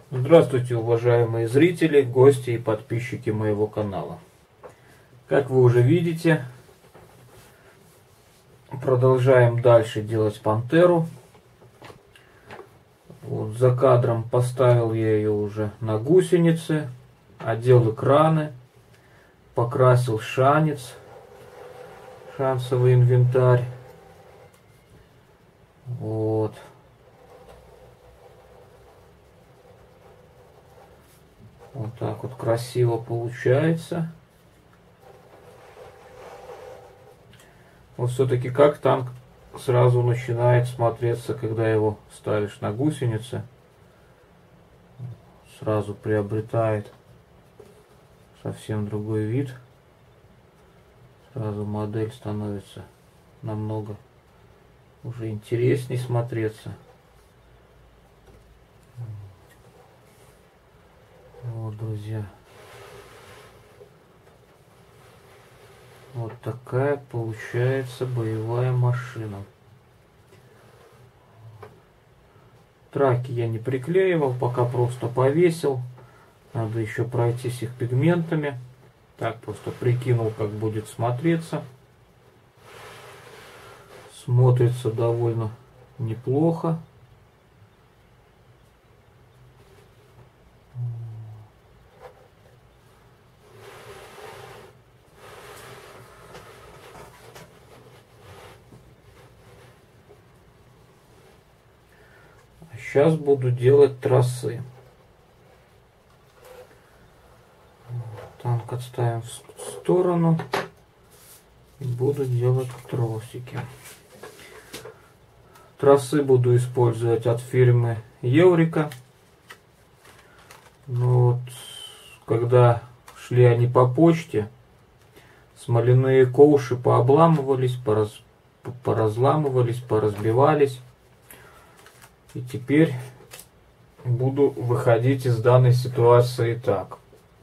Здравствуйте, уважаемые зрители, гости и подписчики моего канала. Как вы уже видите, продолжаем дальше делать пантеру. Вот, за кадром поставил я ее уже на гусеницы, одел экраны, покрасил шанец, шансовый инвентарь. Вот. Вот так вот красиво получается. Вот все-таки как танк сразу начинает смотреться, когда его ставишь на гусеницы. Сразу приобретает совсем другой вид. Сразу модель становится намного уже интересней смотреться. Вот, друзья. Вот такая получается боевая машина. Траки я не приклеивал, пока просто повесил. Надо еще пройтись их пигментами. Так, просто прикинул, как будет смотреться. Смотрится довольно неплохо. Сейчас буду делать тросы. Танк отставим в сторону. И буду делать тросики. Тросы буду использовать от фирмы Еврика. Но вот, когда шли они по почте, смоляные ковши пообламывались, поразламывались, поразбивались. И теперь буду выходить из данной ситуации так.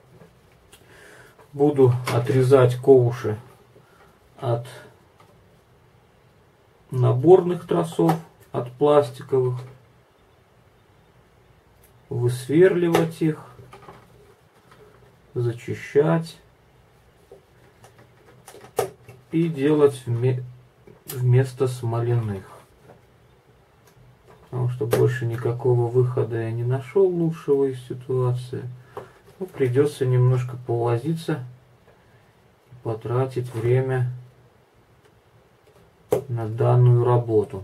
Буду отрезать ковши от наборных тросов, от пластиковых. Высверливать их, зачищать и делать вместо смоляных. Потому что больше никакого выхода я не нашел лучшего из ситуации. Ну, придется немножко повозиться и потратить время на данную работу.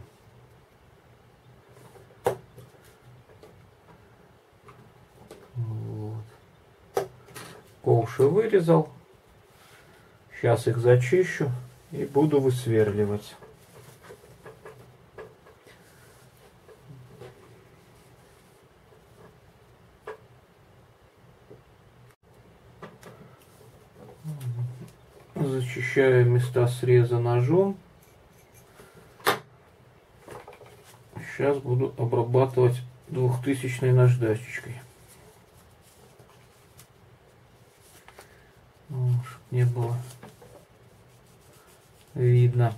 Вот. Ковши вырезал. Сейчас их зачищу и буду высверливать. Зачищаю места среза ножом. Сейчас буду обрабатывать 2000-й наждачечкой. Чтоб не было видно.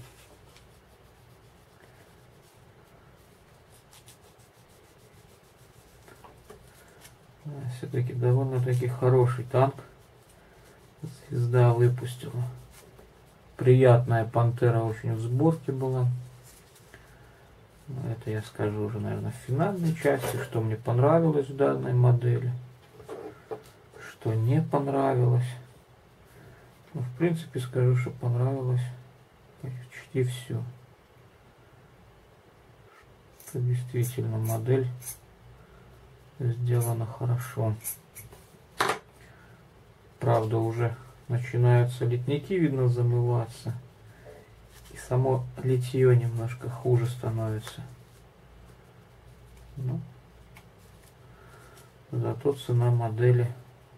Все-таки довольно-таки хороший танк. Звезда выпустила. Приятная пантера очень в сборке была. Но это я скажу уже, наверное, в финальной части, что мне понравилось в данной модели, что не понравилось. Ну, в принципе, скажу, что понравилось почти все. Что действительно модель сделана хорошо. Правда, уже начинаются литники, видно, замываться. И само литье немножко хуже становится. Но зато цена модели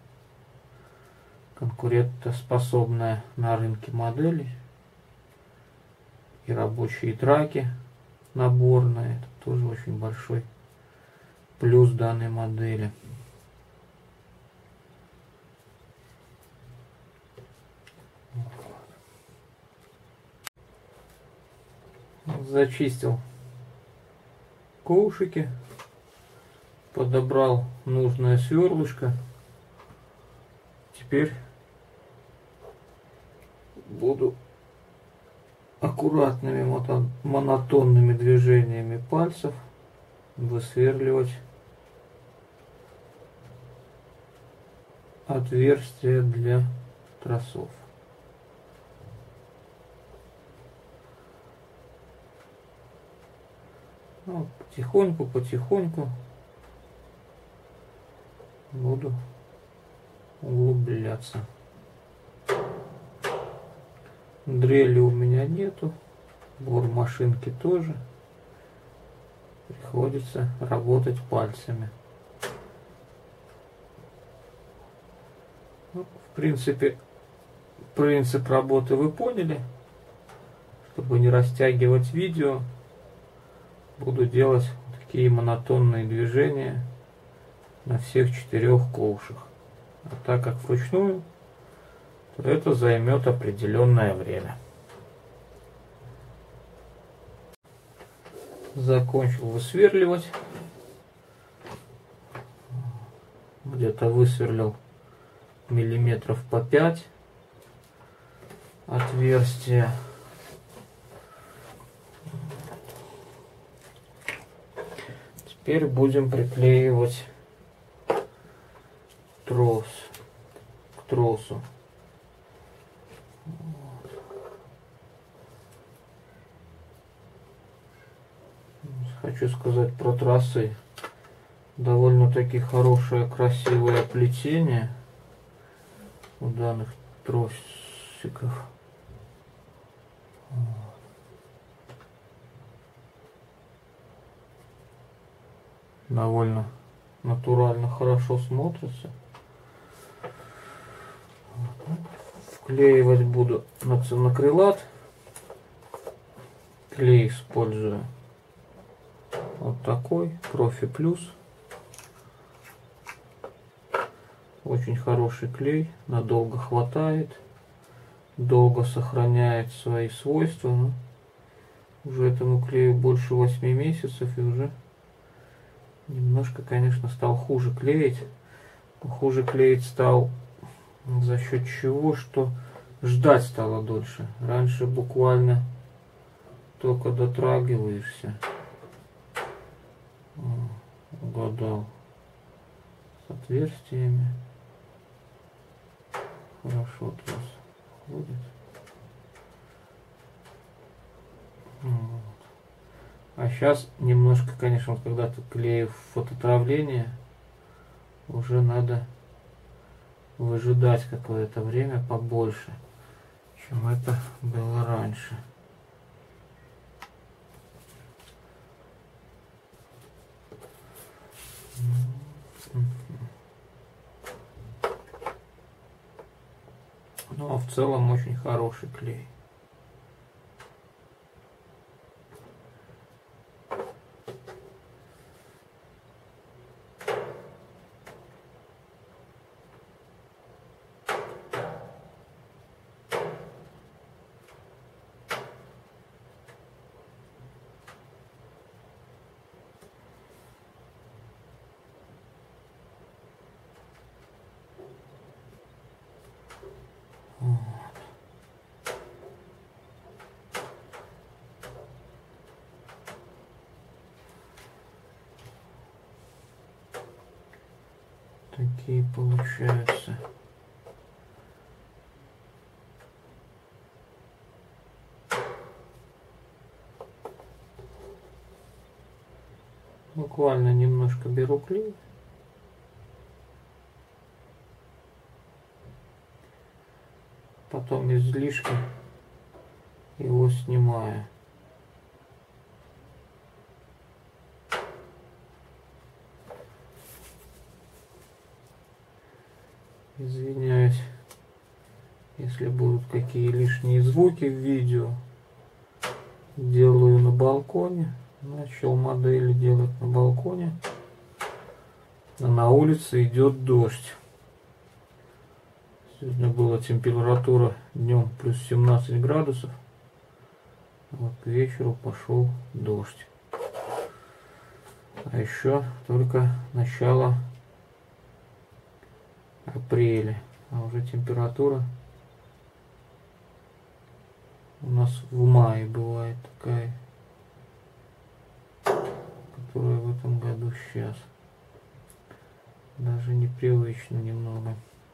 конкурентоспособная на рынке моделей. И рабочие траки наборные. Это тоже очень большой плюс данной модели. Зачистил ковшики. Подобрал нужное сверлышко. Теперь буду аккуратными монотонными движениями пальцев высверливать отверстие для тросов. Ну, потихоньку буду углубляться. Дрели у меня нету, бормашинки тоже. Приходится работать пальцами. Ну, в принципе, принцип работы вы поняли. Чтобы не растягивать видео, буду делать такие монотонные движения на всех 4 ковшах. А так как вручную, то это займет определенное время. Закончил высверливать. Где-то высверлил миллиметров по 5 отверстия. Теперь будем приклеивать трос к тросу. Хочу сказать про тросы. Довольно-таки хорошее, красивое плетение у данных тросиков. Довольно натурально, хорошо смотрится. Вклеивать буду на цинокрилат. Клей использую вот такой, Профи Плюс. Очень хороший клей, надолго хватает, долго сохраняет свои свойства. Но уже этому клею больше 8 месяцев, и уже немножко, конечно, стал хуже клеить. Хуже клеить стал за счет чего, что ждать стало дольше. Раньше буквально только дотрагиваешься. Угадал с отверстиями. Хорошо трос ходит. Вот. А сейчас немножко, конечно, вот когда ты клеишь фототравление, уже надо выжидать какое-то время побольше, чем это было раньше. Ну а в целом очень хороший клей. Такие получаются. Буквально немножко беру клей. Потом излишки его снимаю. Извиняюсь, если будут какие лишние звуки в видео. Делаю на балконе. Начал модели делать на балконе. А на улице идет дождь. Сегодня была температура днем плюс 17 градусов. Вот к вечеру пошел дождь. А еще только начало апреля, а уже температура у нас в мае бывает такая, которая в этом году сейчас. Даже непривычно немного.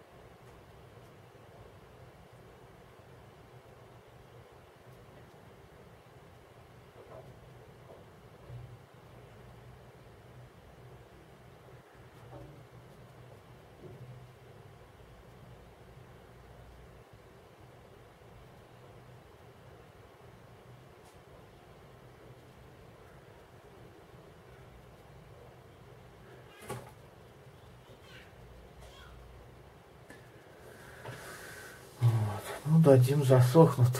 Ну, дадим засохнуть.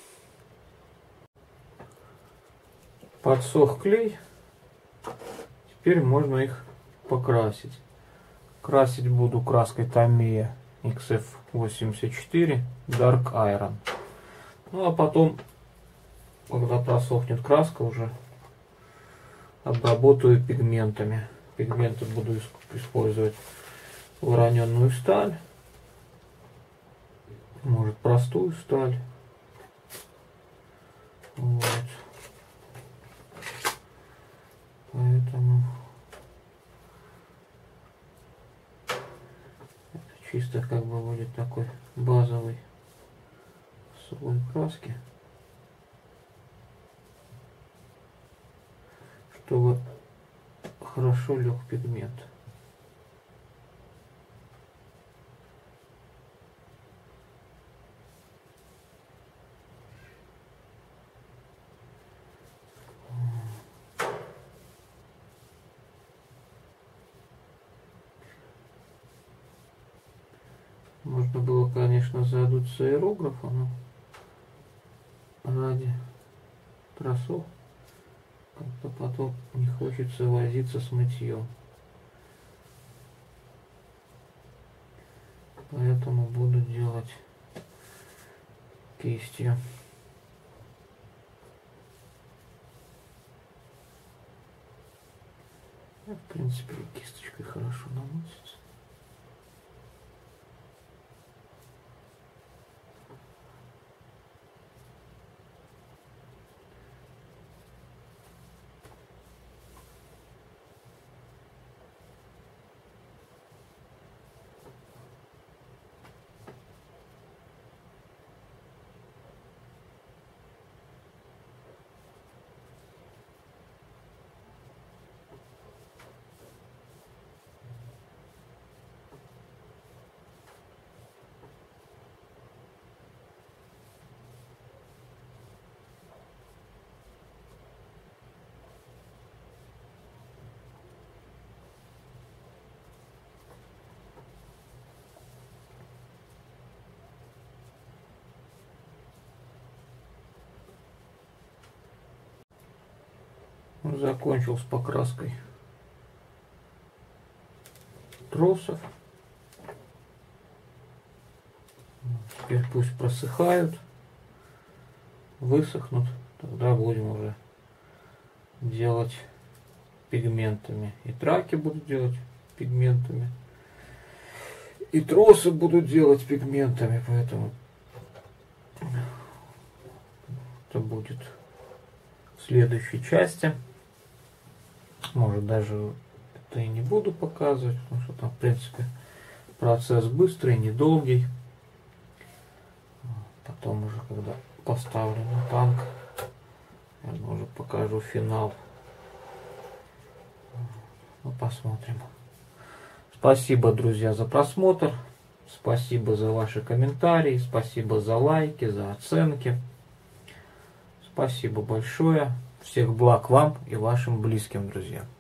Подсох клей. Теперь можно их покрасить. Красить буду краской Tamiya XF84 Dark Iron. Ну а потом, когда просохнет краска, уже обработаю пигментами. Пигменты буду использовать вороненную сталь. Может, простую сталь. Вот. Поэтому это чисто как бы будет такой базовый слой краски, чтобы хорошо лег пигмент. Можно было, конечно, задуть с аэрографа, но ради тросов как-то потом не хочется возиться с мытьем. Поэтому буду делать кистью. В принципе, кисточкой хорошо наносится. Закончил с покраской тросов. Теперь пусть просыхают, высохнут, тогда будем уже делать пигментами. И траки буду делать пигментами, и тросы буду делать пигментами, поэтому это будет в следующей части. Может, даже это и не буду показывать, потому что там, в принципе, процесс быстрый, недолгий. Потом уже, когда поставлю на танк, я уже покажу финал. Ну, посмотрим. Спасибо, друзья, за просмотр. Спасибо за ваши комментарии. Спасибо за лайки, за оценки. Спасибо большое. Всех благ вам и вашим близким, друзья.